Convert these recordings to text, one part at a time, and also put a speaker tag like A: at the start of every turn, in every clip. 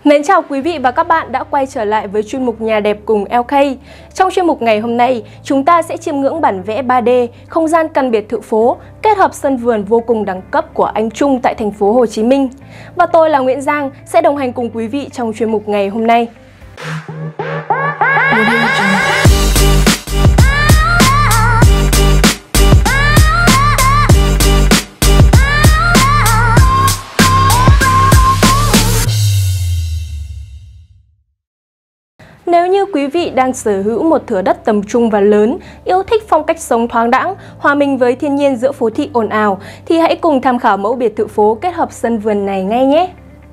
A: Mến chào quý vị và các bạn đã quay trở lại với chuyên mục Nhà đẹp cùng LK. Trong chuyên mục ngày hôm nay, chúng ta sẽ chiêm ngưỡng bản vẽ 3D, không gian căn biệt thự phố, kết hợp sân vườn vô cùng đẳng cấp của anh Trung tại thành phố Hồ Chí Minh. Và tôi là Nguyễn Giang sẽ đồng hành cùng quý vị trong chuyên mục ngày hôm nay. Nếu như quý vị đang sở hữu một thửa đất tầm trung và lớn, yêu thích phong cách sống thoáng đãng, hòa mình với thiên nhiên giữa phố thị ồn ào, thì hãy cùng tham khảo mẫu biệt thự phố kết hợp sân vườn này ngay nhé!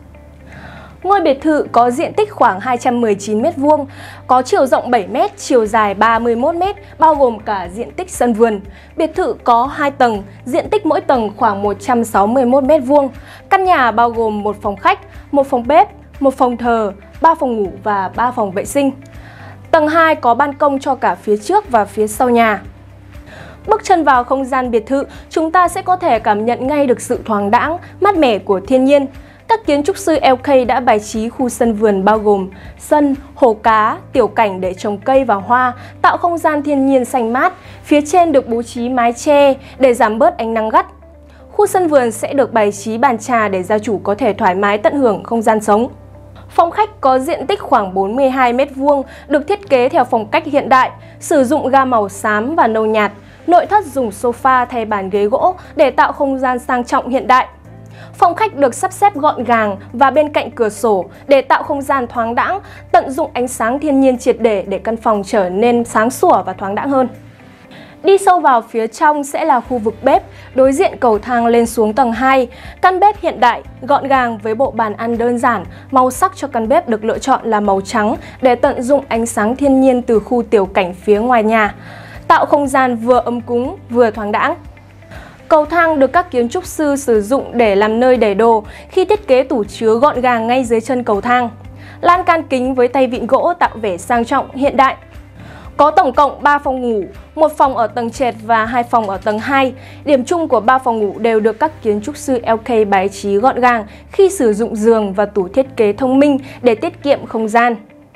A: Ngôi biệt thự có diện tích khoảng 219 m², có chiều rộng 7 m, chiều dài 31 m, bao gồm cả diện tích sân vườn. Biệt thự có 2 tầng, diện tích mỗi tầng khoảng 161 m². Căn nhà bao gồm một phòng khách, một phòng bếp, một phòng thờ, 3 phòng ngủ và 3 phòng vệ sinh. Tầng 2 có ban công cho cả phía trước và phía sau nhà. Bước chân vào không gian biệt thự, chúng ta sẽ có thể cảm nhận ngay được sự thoáng đãng, mát mẻ của thiên nhiên. Các kiến trúc sư LK đã bài trí khu sân vườn bao gồm sân, hồ cá, tiểu cảnh để trồng cây và hoa, tạo không gian thiên nhiên xanh mát. Phía trên được bố trí mái che để giảm bớt ánh nắng gắt. Khu sân vườn sẽ được bày trí bàn trà để gia chủ có thể thoải mái tận hưởng không gian sống. Phòng khách có diện tích khoảng 42 m², được thiết kế theo phong cách hiện đại, sử dụng gam màu xám và nâu nhạt. Nội thất dùng sofa thay bàn ghế gỗ để tạo không gian sang trọng hiện đại. Phòng khách được sắp xếp gọn gàng và bên cạnh cửa sổ để tạo không gian thoáng đãng, tận dụng ánh sáng thiên nhiên triệt để căn phòng trở nên sáng sủa và thoáng đãng hơn. Đi sâu vào phía trong sẽ là khu vực bếp, đối diện cầu thang lên xuống tầng 2. Căn bếp hiện đại, gọn gàng với bộ bàn ăn đơn giản, màu sắc cho căn bếp được lựa chọn là màu trắng để tận dụng ánh sáng thiên nhiên từ khu tiểu cảnh phía ngoài nhà, tạo không gian vừa ấm cúng vừa thoáng đãng. Cầu thang được các kiến trúc sư sử dụng để làm nơi để đồ khi thiết kế tủ chứa gọn gàng ngay dưới chân cầu thang. Lan can kính với tay vịn gỗ tạo vẻ sang trọng, hiện đại. Có tổng cộng 3 phòng ngủ, một phòng ở tầng trệt và 2 phòng ở tầng 2. Điểm chung của 3 phòng ngủ đều được các kiến trúc sư LK bài trí gọn gàng khi sử dụng giường và tủ thiết kế thông minh để tiết kiệm không gian.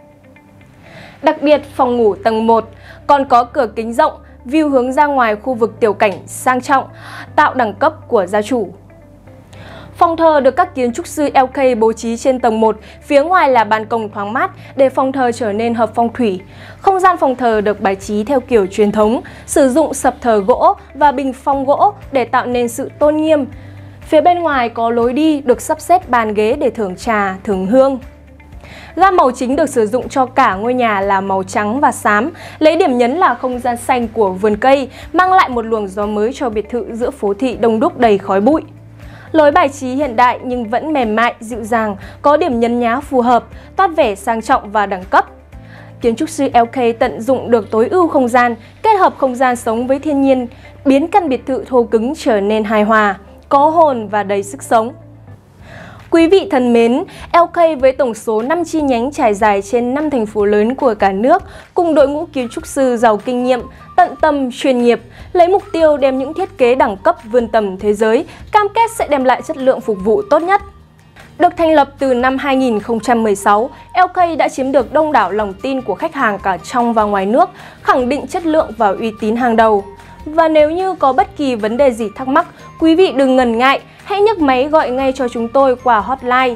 A: Đặc biệt, phòng ngủ tầng 1 còn có cửa kính rộng, view hướng ra ngoài khu vực tiểu cảnh sang trọng, tạo đẳng cấp của gia chủ. Phòng thờ được các kiến trúc sư LK bố trí trên tầng 1, phía ngoài là ban công thoáng mát để phòng thờ trở nên hợp phong thủy. Không gian phòng thờ được bài trí theo kiểu truyền thống, sử dụng sập thờ gỗ và bình phong gỗ để tạo nên sự tôn nghiêm. Phía bên ngoài có lối đi được sắp xếp bàn ghế để thưởng trà, thưởng hương. Gam màu chính được sử dụng cho cả ngôi nhà là màu trắng và xám, lấy điểm nhấn là không gian xanh của vườn cây, mang lại một luồng gió mới cho biệt thự giữa phố thị đông đúc đầy khói bụi. Lối bài trí hiện đại nhưng vẫn mềm mại, dịu dàng, có điểm nhấn nhá phù hợp, toát vẻ sang trọng và đẳng cấp. Kiến trúc sư LK tận dụng được tối ưu không gian, kết hợp không gian sống với thiên nhiên, biến căn biệt thự thô cứng trở nên hài hòa, có hồn và đầy sức sống. Quý vị thân mến, LK với tổng số 5 chi nhánh trải dài trên 5 thành phố lớn của cả nước, cùng đội ngũ kiến trúc sư giàu kinh nghiệm, tận tâm, chuyên nghiệp, lấy mục tiêu đem những thiết kế đẳng cấp vươn tầm thế giới, cam kết sẽ đem lại chất lượng phục vụ tốt nhất. Được thành lập từ năm 2016, LK đã chiếm được đông đảo lòng tin của khách hàng cả trong và ngoài nước, khẳng định chất lượng và uy tín hàng đầu. Và nếu như có bất kỳ vấn đề gì thắc mắc, quý vị đừng ngần ngại, hãy nhấc máy gọi ngay cho chúng tôi qua hotline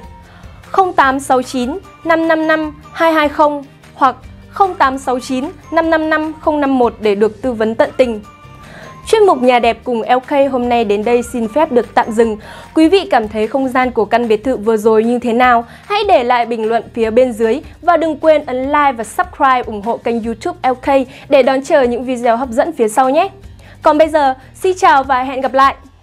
A: 0869 555 220 hoặc 0869 555 051 để được tư vấn tận tình. Chuyên mục Nhà đẹp cùng LK hôm nay đến đây xin phép được tạm dừng. Quý vị cảm thấy không gian của căn biệt thự vừa rồi như thế nào? Hãy để lại bình luận phía bên dưới và đừng quên ấn like và subscribe ủng hộ kênh YouTube LK để đón chờ những video hấp dẫn phía sau nhé. Còn bây giờ, xin chào và hẹn gặp lại!